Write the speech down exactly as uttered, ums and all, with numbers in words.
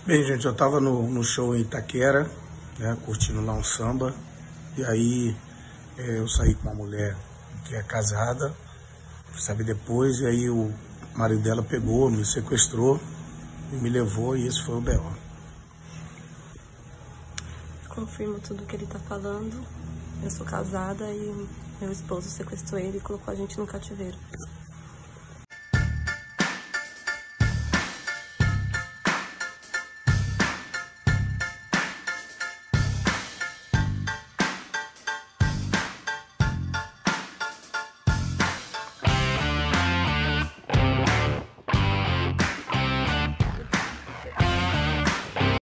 Bem, gente, eu tava no, no show em Itaquera, né, curtindo lá um samba, e aí é, eu saí com uma mulher que é casada, sabe, depois, e aí o marido dela pegou, me sequestrou e me levou, e esse foi o B O. Confirmo tudo que ele tá falando. Eu sou casada e meu esposo sequestrou ele e colocou a gente no cativeiro.